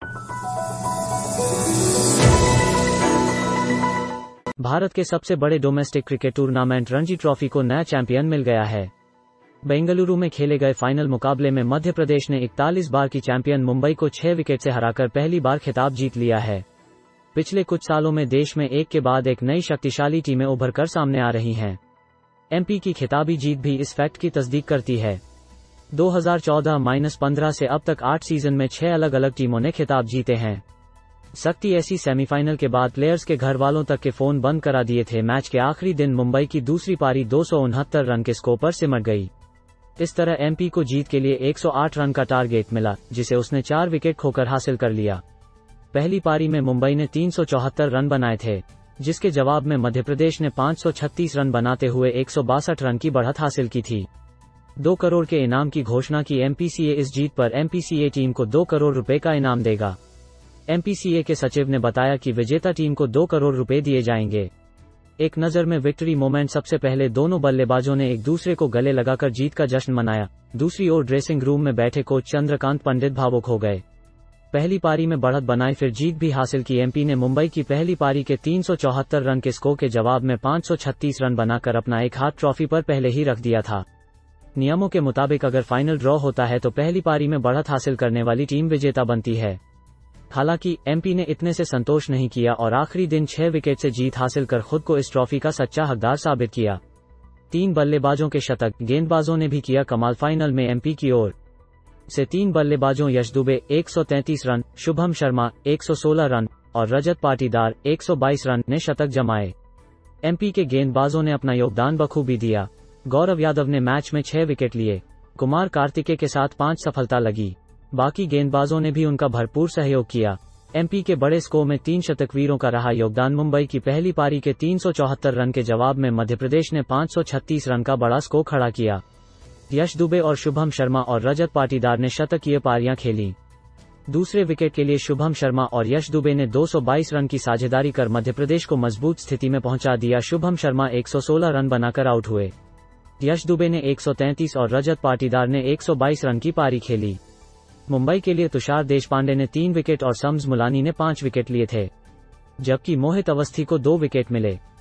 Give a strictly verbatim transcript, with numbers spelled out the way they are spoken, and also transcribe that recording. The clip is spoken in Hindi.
भारत के सबसे बड़े domestic cricket tournament Ranji trophy को नया चैंपियन मिल गया है। बेंगलुरु में खेले गए फाइनल मुकाबले में मध्य प्रदेश ने इकतालीस बार की चैंपियन मुंबई को छह विकेट से हराकर पहली बार खिताब जीत लिया है। पिछले कुछ सालों में देश में एक के बाद एक नई शक्तिशाली टीमें उभर कर सामने आ रही हैं। एमपी की खिताबी जीत भी इस फैक्ट की तस्दीक करती है। दो हज़ार चौदह पंद्रह से अब तक आठ सीजन में छह अलग अलग टीमों ने खिताब जीते हैं। सख्ती ऐसी सेमीफाइनल के बाद प्लेयर्स के घर वालों तक के फोन बंद करा दिए थे। मैच के आखिरी दिन मुंबई की दूसरी पारी दो सौ उनहत्तर रन के स्कोर पर सिमट गई। इस तरह एमपी को जीत के लिए एक सौ आठ रन का टारगेट मिला, जिसे उसने चार विकेट खोकर हासिल कर लिया। पहली पारी में मुंबई ने तीन सौ चौहत्तर रन बनाए थे, जिसके जवाब में मध्य प्रदेश ने पाँच सौ छत्तीस रन बनाते हुए एक सौ बासठ रन की बढ़त हासिल की थी। दो करोड़ के इनाम की घोषणा की एमपीसीए। इस जीत पर एमपीसीए टीम को दो करोड़ रुपए का इनाम देगा। एमपीसीए के सचिव ने बताया कि विजेता टीम को दो करोड़ रुपए दिए जाएंगे। एक नज़र में विक्ट्री मोमेंट। सबसे पहले दोनों बल्लेबाजों ने एक दूसरे को गले लगाकर जीत का जश्न मनाया। दूसरी ओर ड्रेसिंग रूम में बैठे कोच चंद्रकांत पंडित भावुक हो गए। पहली पारी में बढ़त बनाई, फिर जीत भी हासिल की। एमपी ने मुंबई की पहली पारी के तीन सौ चौहत्तर रन के स्कोर के जवाब में पाँच सौ छत्तीस रन बनाकर अपना एक हाथ ट्रॉफी पर पहले ही रख दिया था। नियमों के मुताबिक अगर फाइनल ड्रॉ होता है तो पहली पारी में बढ़त हासिल करने वाली टीम विजेता बनती है। हालांकि एमपी ने इतने से संतोष नहीं किया और आखिरी दिन छह विकेट से जीत हासिल कर खुद को इस ट्रॉफी का सच्चा हकदार साबित किया। तीन बल्लेबाजों के शतक, गेंदबाजों ने भी किया कमाल। फाइनल में एमपी की ओर से तीन बल्लेबाजों यश दुबे एक सौ तैंतीस रन, शुभम शर्मा एक सौ सोलह रन और रजत पाटीदार एक सौ बाईस रन ने शतक जमाए। एमपी के गेंदबाजों ने अपना योगदान बखूबी दिया। गौरव यादव ने मैच में छह विकेट लिए। कुमार कार्तिकेय के साथ पांच सफलता लगी। बाकी गेंदबाजों ने भी उनका भरपूर सहयोग किया। एमपी के बड़े स्कोर में तीन शतकवीरों का रहा योगदान। मुंबई की पहली पारी के तीन सौ चौहत्तर रन के जवाब में मध्य प्रदेश ने पाँच सौ छत्तीस रन का बड़ा स्कोर खड़ा किया। यश दुबे और शुभम शर्मा और रजत पाटीदार ने शतकीय पारियां खेली। दूसरे विकेट के लिए शुभम शर्मा और यश दुबे ने दो सौ बाईस रन की साझेदारी कर मध्य प्रदेश को मजबूत स्थिति में पहुंचा दिया। शुभम शर्मा एक सौ सोलह रन बनाकर आउट हुए। यश दुबे ने एक सौ तैंतीस और रजत पाटीदार ने एक सौ बाईस रन की पारी खेली। मुंबई के लिए तुषार देशपांडे ने तीन विकेट और शम्स मुलानी ने पांच विकेट लिए थे, जबकि मोहित अवस्थी को दो विकेट मिले।